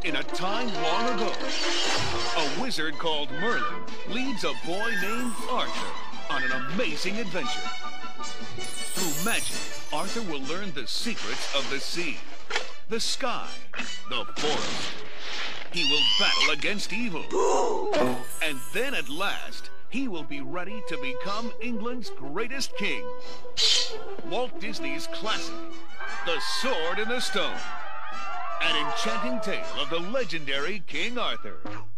In a time long ago, a wizard called Merlin leads a boy named Arthur on an amazing adventure. Through magic, Arthur will learn the secrets of the sea, the sky, the forest. He will battle against evil. And then at last, he will be ready to become England's greatest king. Walt Disney's classic, The Sword in the Stone. An enchanting tale of the legendary King Arthur.